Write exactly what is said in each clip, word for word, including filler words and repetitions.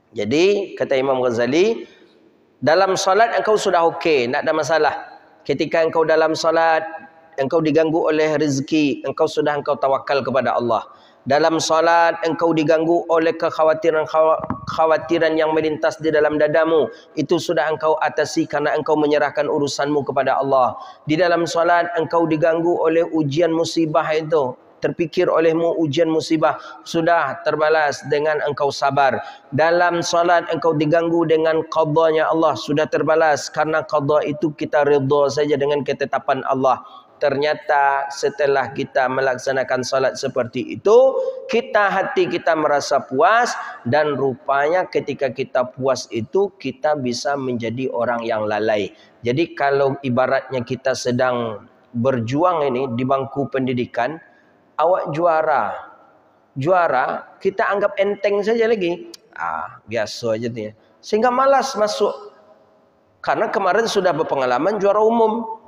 Jadi kata Imam Ghazali, dalam solat engkau sudah okey, tak ada masalah. Ketika engkau dalam solat, engkau diganggu oleh rezeki, engkau sudah engkau tawakal kepada Allah. Dalam solat engkau diganggu oleh kekhawatiran-kekhawatiran yang melintas di dalam dadamu, itu sudah engkau atasi karena engkau menyerahkan urusanmu kepada Allah. Di dalam solat engkau diganggu oleh ujian musibah itu, terpikir olehmu ujian musibah, sudah terbalas dengan engkau sabar. Dalam solat engkau diganggu dengan qadanya Allah, sudah terbalas karena qada itu kita redha saja dengan ketetapan Allah. Ternyata setelah kita melaksanakan salat seperti itu, kita hati kita merasa puas, dan rupanya ketika kita puas itu kita bisa menjadi orang yang lalai. Jadi kalau ibaratnya kita sedang berjuang ini di bangku pendidikan, awak juara, juara kita anggap enteng saja lagi, ah biasa aja nih, sehingga malas masuk. Karena kemarin sudah berpengalaman juara umum,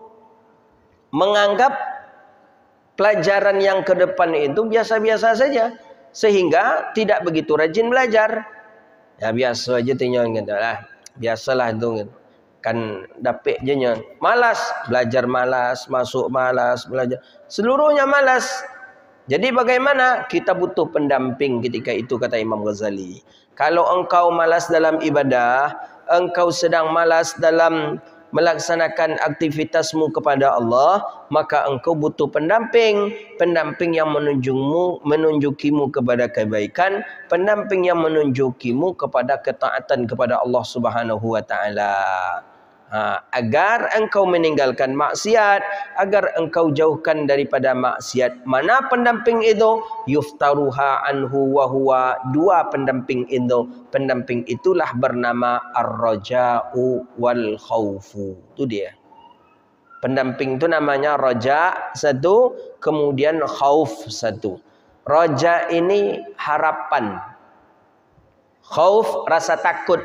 menganggap pelajaran yang ke depan itu biasa-biasa saja, sehingga tidak begitu rajin belajar. Ya biasa aja tinggal gitu lah, biasalah itu gitu. Kan dapet je nya, malas belajar, malas masuk, malas belajar, seluruhnya malas. Jadi bagaimana? Kita butuh pendamping ketika itu, kata Imam Ghazali. Kalau engkau malas dalam ibadah, engkau sedang malas dalam melaksanakan aktivitasmu kepada Allah, maka engkau butuh pendamping, pendamping yang menunjukmu, menunjukimu kepada kebaikan, pendamping yang menunjukimu kepada ketaatan kepada Allah Subhanahu wa taala. Ha, agar engkau meninggalkan maksiat, agar engkau jauhkan daripada maksiat. Mana pendamping itu? Yuftaruha anhu wa huwa, dua pendamping itu. Pendamping itulah bernama ar-raja'u wal khaufu. Itu dia. Pendamping itu namanya raja satu, kemudian khauf satu. Raja ini harapan, khauf rasa takut.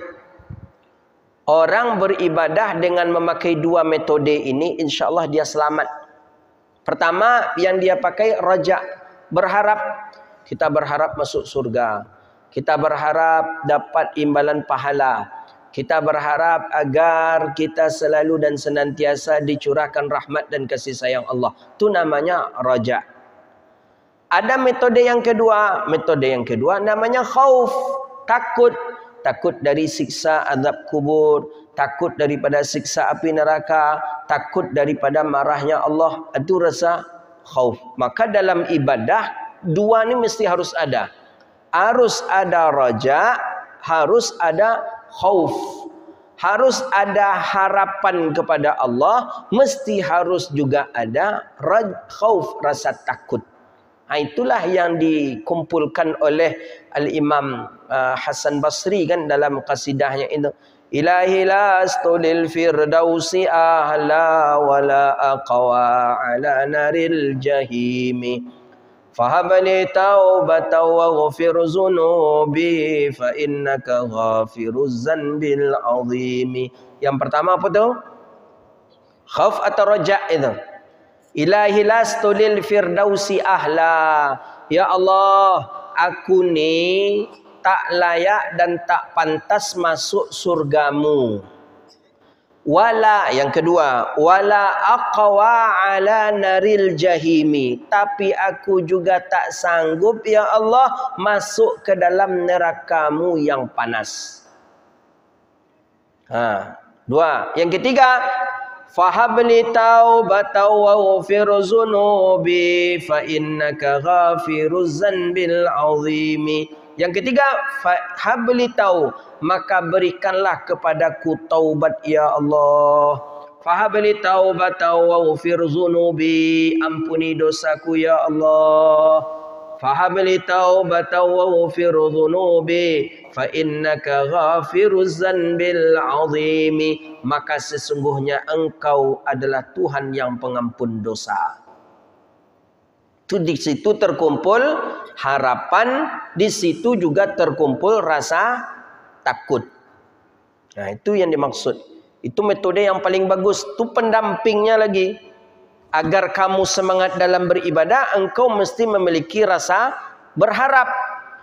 Orang beribadah dengan memakai dua metode ini, insya Allah dia selamat. Pertama yang dia pakai raja, berharap. Kita berharap masuk surga, kita berharap dapat imbalan pahala, kita berharap agar kita selalu dan senantiasa dicurahkan rahmat dan kasih sayang Allah. Itu namanya raja. Ada metode yang kedua, metode yang kedua namanya khauf, takut. Takut dari siksa azab kubur, takut daripada siksa api neraka, takut daripada marahnya Allah. Itu rasa khauf. Maka dalam ibadah dua ini mesti harus ada. Harus ada raja, harus ada khauf. Harus ada harapan kepada Allah, mesti harus juga ada khauf, rasa takut. Ha, itulah yang dikumpulkan oleh Al-Imam uh, Hasan Basri kan dalam qasidahnya itu. Ilahi lastu lil firdausi ahla wala aqwa ala naril jahimi. Fahabli taubatan waghfir zunubi fa innaka ghafiruz zanbil azimi. Yang pertama apa tu? Khauf atau raja itu. Ilahi lastu lil firdausi ahla. Ya Allah, aku ni tak layak dan tak pantas masuk surgamu. Wala, yang kedua, wala aqwa ala naril jahimi. Tapi aku juga tak sanggup ya Allah masuk ke dalam nerakamu yang panas. Ha, dua. Yang ketiga, fahabli taubatan waghfir zunubi fa innaka ghafiruz zanbil azimi. Yang ketiga, fahabli tau, maka berikanlah kepadaku taubat ya Allah. Fahabli taubatan waghfir zunubi, ampuni dosaku ya Allah. Fahabli taubatan waghfir dhunubi fa innaka ghafiruz zanbil azimi. Maka sesungguhnya engkau adalah Tuhan yang pengampun dosa. Itu di situ terkumpul harapan, di situ juga terkumpul rasa takut. Nah, itu yang dimaksud. Itu metode yang paling bagus. Itu pendampingnya lagi. Agar kamu semangat dalam beribadah, engkau mesti memiliki rasa berharap.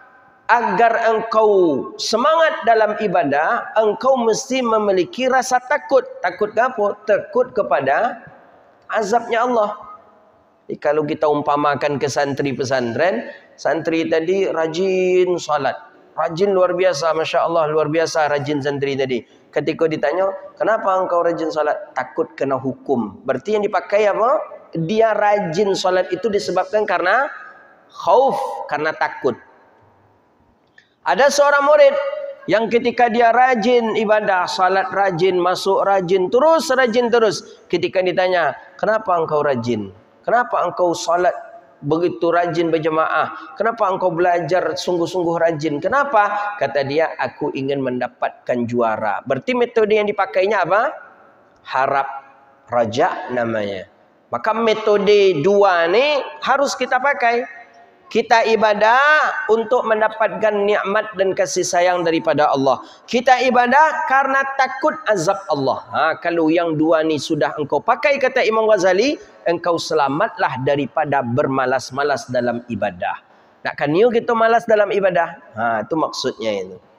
agar engkau semangat dalam ibadah, engkau mesti memiliki rasa takut. Takut ke apa? Takut kepada azabnya Allah. Jadi, kalau kita umpamakan ke santri pesantren, santri tadi rajin salat, rajin luar biasa, Masya Allah, luar biasa rajin santri tadi. Ketika ditanya, kenapa engkau rajin salat? Takut kena hukum. Berarti yang dipakai apa? Dia rajin salat itu disebabkan karena khauf, karena takut. Ada seorang murid yang ketika dia rajin ibadah, salat rajin, masuk rajin, terus rajin terus. Ketika ditanya, kenapa engkau rajin? Kenapa engkau salat begitu rajin berjemaah? Kenapa engkau belajar sungguh-sungguh rajin? Kenapa? Kata dia, aku ingin mendapatkan juara. Berarti metode yang dipakainya apa? Harap, raja namanya. Maka metode dua ni harus kita pakai. Kita ibadah untuk mendapatkan nikmat dan kasih sayang daripada Allah. Kita ibadah karena takut azab Allah. Ha, kalau yang dua ni sudah engkau pakai, kata Imam Ghazali, engkau selamatlah daripada bermalas-malas dalam ibadah. Nakkan you kita malas dalam ibadah? Ha, itu maksudnya itu.